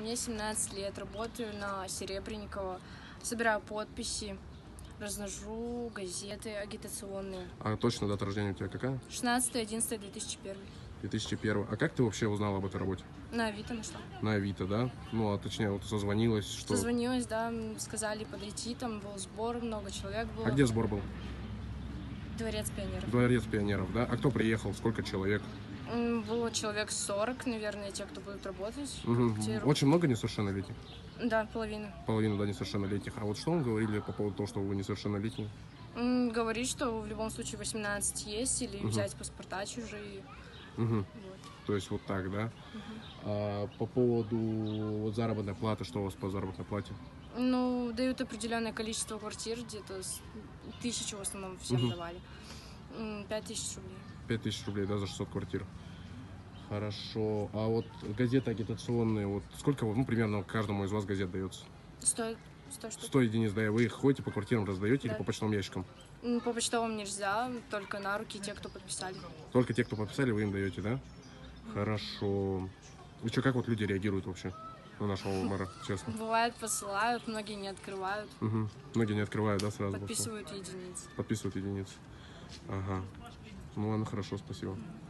Мне 17 лет, работаю на Серебренникова, собираю подписи, разношу газеты агитационные. А точно дата рождения у тебя какая? 16.11.2001. 2001. А как ты вообще узнала об этой работе? На Авито нашла. На Авито, да? Ну, а точнее, вот созвонилась, что... Созвонилась, да, сказали подойти, там был сбор, много человек было. А где сбор был? Дворец пионеров. Дворец пионеров, да? А кто приехал? Сколько человек? Было человек 40, наверное, те, кто будут работать. Угу. Очень много несовершеннолетних? Да, половина. Половина, да, несовершеннолетних. А вот что вам говорили по поводу того, что вы несовершеннолетний? Говорит, что в любом случае 18 есть, или взять паспорта чужие. Вот. То есть вот так, да? А по поводу вот заработной платы, что у вас по заработной плате? Ну, дают определенное количество квартир, где-то 1000 в основном всем давали. 5000 рублей. 5000 рублей, да, за 600 квартир. Хорошо. А вот газеты агитационные, вот сколько, ну, примерно каждому из вас газет дается? 100 штук. 100 единиц, да, и вы их ходите по квартирам, раздаете, Да. или по почтовым ящикам? По почтовым нельзя, только на руки те, кто подписали. Только те, кто подписали, вы им даете, да? Хорошо. И что, как вот люди реагируют вообще на нашего мэра, честно? Бывает, посылают, многие не открывают. Многие не открывают, да, сразу? Подписывают единицы. Подписывают единицы. Ага. Ну ладно, хорошо, спасибо.